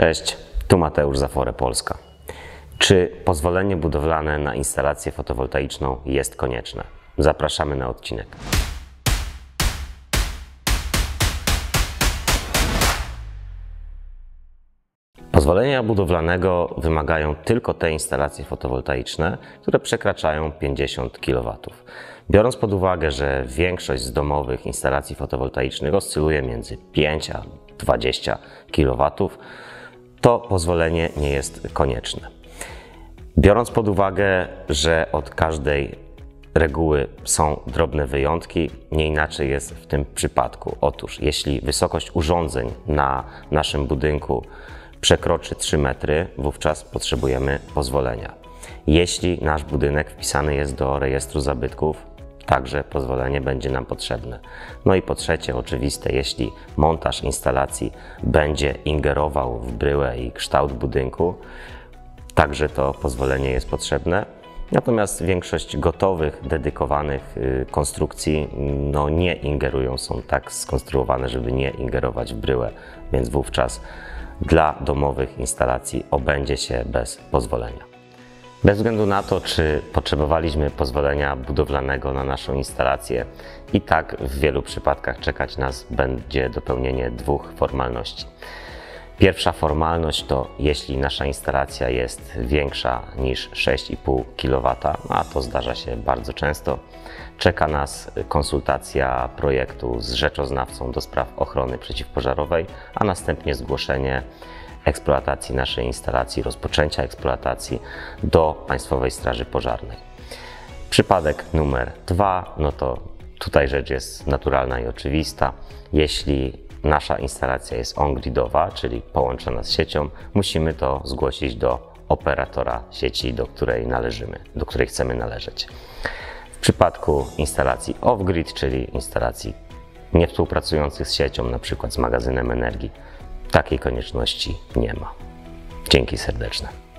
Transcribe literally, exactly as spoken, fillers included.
Cześć, tu Mateusz z Afore Polska. Czy pozwolenie budowlane na instalację fotowoltaiczną jest konieczne? Zapraszamy na odcinek. Pozwolenia budowlanego wymagają tylko te instalacje fotowoltaiczne, które przekraczają pięćdziesiąt kilowatów. Biorąc pod uwagę, że większość z domowych instalacji fotowoltaicznych oscyluje między pięć a dwadzieścia kilowatów, to pozwolenie nie jest konieczne. Biorąc pod uwagę, że od każdej reguły są drobne wyjątki, nie inaczej jest w tym przypadku. Otóż, jeśli wysokość urządzeń na naszym budynku przekroczy trzy metry, wówczas potrzebujemy pozwolenia. Jeśli nasz budynek wpisany jest do rejestru zabytków, także pozwolenie będzie nam potrzebne. No i po trzecie, oczywiste, jeśli montaż instalacji będzie ingerował w bryłę i kształt budynku, także to pozwolenie jest potrzebne. Natomiast większość gotowych, dedykowanych konstrukcji no, nie ingerują, są tak skonstruowane, żeby nie ingerować w bryłę, więc wówczas dla domowych instalacji obędzie się bez pozwolenia. Bez względu na to, czy potrzebowaliśmy pozwolenia budowlanego na naszą instalację, i tak w wielu przypadkach czekać nas będzie dopełnienie dwóch formalności. Pierwsza formalność to, jeśli nasza instalacja jest większa niż sześć i pół kilowata, a to zdarza się bardzo często, czeka nas konsultacja projektu z rzeczoznawcą do spraw ochrony przeciwpożarowej, a następnie zgłoszenie eksploatacji naszej instalacji, rozpoczęcia eksploatacji do Państwowej Straży Pożarnej. Przypadek numer dwa, no to tutaj rzecz jest naturalna i oczywista. Jeśli nasza instalacja jest on-gridowa, czyli połączona z siecią, musimy to zgłosić do operatora sieci, do której należymy, do której chcemy należeć. W przypadku instalacji off-grid, czyli instalacji niewspółpracujących z siecią, na przykład z magazynem energii, takiej konieczności nie ma. Dzięki serdeczne.